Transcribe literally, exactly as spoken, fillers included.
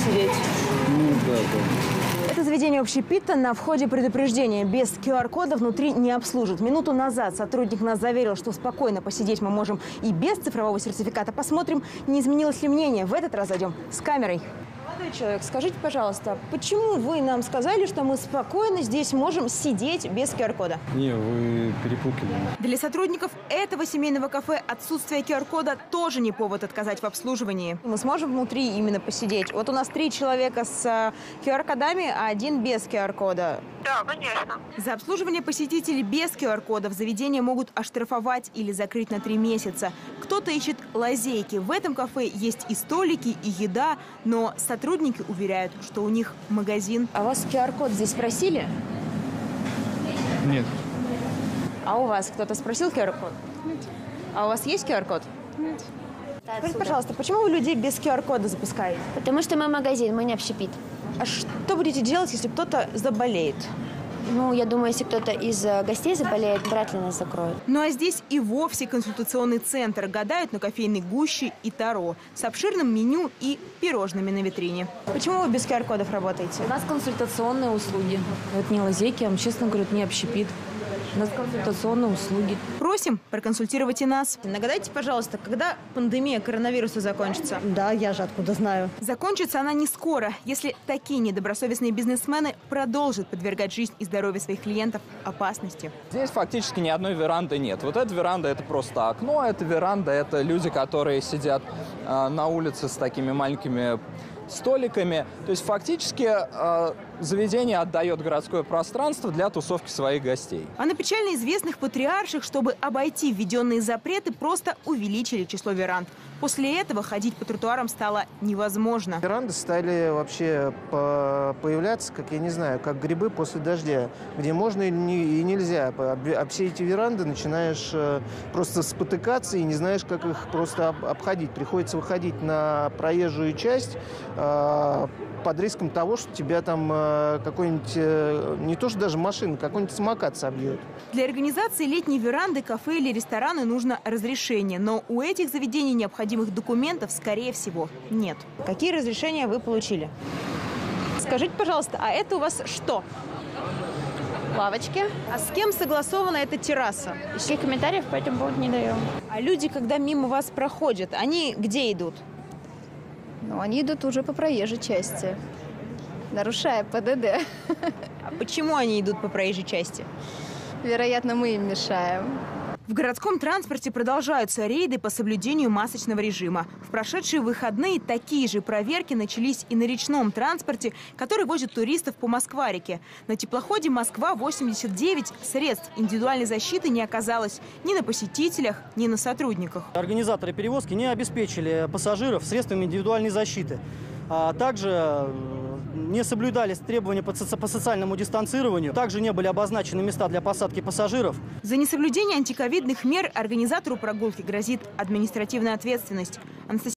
посидеть? Ну, да, да. Это заведение общепита на входе предупреждение. Без ку ар-кода внутри не обслужат. Минуту назад сотрудник нас заверил, что спокойно посидеть мы можем и без цифрового сертификата. Посмотрим, не изменилось ли мнение. В этот раз зайдем с камерой. Молодой человек, скажите, пожалуйста, почему вы нам сказали, что мы спокойно здесь можем сидеть без ку ар-кода? Не, вы перепутали. Для сотрудников этого семейного кафе отсутствие ку ар-кода тоже не повод отказать в обслуживании. Мы сможем внутри именно посидеть. Вот у нас три человека с ку ар-кодами, а один без ку ар-кода. Да, конечно. За обслуживание посетителей без ку ар-кода в заведение могут оштрафовать или закрыть на три месяца. Кто-то ищет лазейки. В этом кафе есть и столики, и еда, но сотрудники уверяют, что у них магазин. А вас ку ар-код здесь спросили? Нет. А у вас кто-то спросил ку ар-код? Нет. А у вас есть ку ар-код? Нет. Скажите, пожалуйста, почему вы людей без ку ар-кода запускаете? Потому что мы магазин, мы не общепит. А что будете делать, если кто-то заболеет? Ну, я думаю, если кто-то из э, гостей заболеет, вряд ли нас закроют. Ну а здесь и вовсе консультационный центр. Гадают на кофейной гуще и таро. С обширным меню и пирожными на витрине. Почему вы без ку ар-кодов работаете? У нас консультационные услуги. Это не лазейки, а, честно говоря, это не общепит. У нас консультационные услуги. Просим проконсультировать и нас. Нагадайте, пожалуйста, когда пандемия коронавируса закончится? Да, я же откуда знаю. Закончится она не скоро, если такие недобросовестные бизнесмены продолжат подвергать жизнь и здоровье своих клиентов опасности. Здесь фактически ни одной веранды нет. Вот эта веранда – это просто окно, а эта веранда – это люди, которые сидят э, на улице с такими маленькими столиками. То есть фактически э, заведение отдает городское пространство для тусовки своих гостей. А на печально известных патриарших, чтобы обойти введенные запреты, просто увеличили число веранд. После этого ходить по тротуарам стало невозможно. Веранды стали вообще по появляться, как я не знаю, как грибы после дождя, где можно и, не, и нельзя. А все эти веранды начинаешь просто спотыкаться и не знаешь, как их просто обходить. Приходится выходить на проезжую часть под риском того, что тебя там какой-нибудь, не то что даже машина, какой-нибудь самокат собьет. Для организации летней веранды, кафе или рестораны нужно разрешение, но у этих заведений необходимых документов, скорее всего, нет. Какие разрешения вы получили? Скажите, пожалуйста, а это у вас что? Лавочки. А с кем согласована эта терраса? Никаких комментариев по этому поводу не даем. А люди, когда мимо вас проходят, они где идут? Ну, они идут уже по проезжей части, нарушая пэ дэ дэ. А почему они идут по проезжей части? Вероятно, мы им мешаем. В городском транспорте продолжаются рейды по соблюдению масочного режима. В прошедшие выходные такие же проверки начались и на речном транспорте, который возит туристов по Москва-реке. На теплоходе «Москва-восемьдесят девять» средств индивидуальной защиты не оказалось ни на посетителях, ни на сотрудниках. Организаторы перевозки не обеспечили пассажиров средствами индивидуальной защиты. А также не соблюдались требования по, соци по социальному дистанцированию. Также не были обозначены места для посадки пассажиров. За несоблюдение антиковидных мер организатору прогулки грозит административная ответственность. Анастасия